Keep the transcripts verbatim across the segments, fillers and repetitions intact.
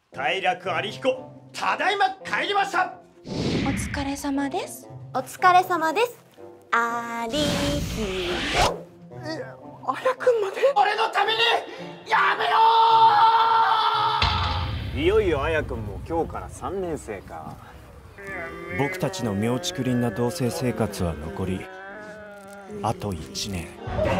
平久有彦、ただいま帰りました。 お疲れ様です。 お疲れ様です。ありひ。 え、あやくんまで俺のためにやめろー。 いよいよあやくんも今日からさんねん生か。僕たちの妙竹林な同棲生活は残りあといちねん。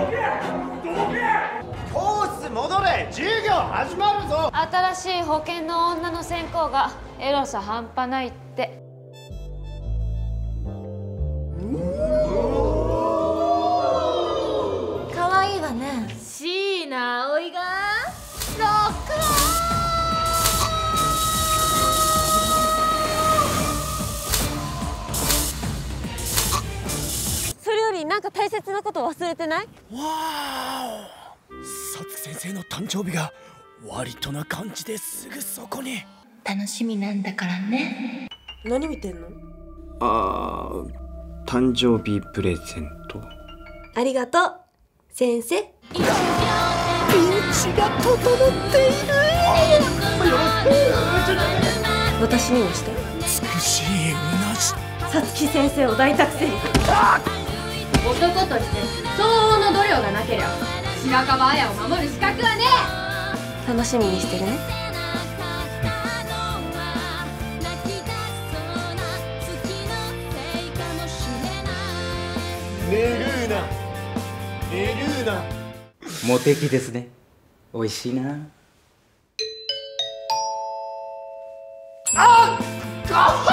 コース戻れ、授業始まるぞ。 新しい保険の女の専攻がエロさ半端ないって。 可愛いわね。 椎名葵がロックオン。 それよりなんか大切なこと忘れてない？ わーお、さつき先生の誕生日が割とな感じですぐそこに。 楽しみなんだからね。 何見てんの？ あー、誕生日プレゼント。 ありがとう先生。 ピンチが整っている。 私にもして。 美しいうなじ。 さつき先生を大託せに。 男として相応の度量がなけりゃ白樺綾を守る資格はねえ。 楽しみにしてるね。 ネルーナ、ネルーナ。 モテ期ですね。美味しいな。 あっ、あっ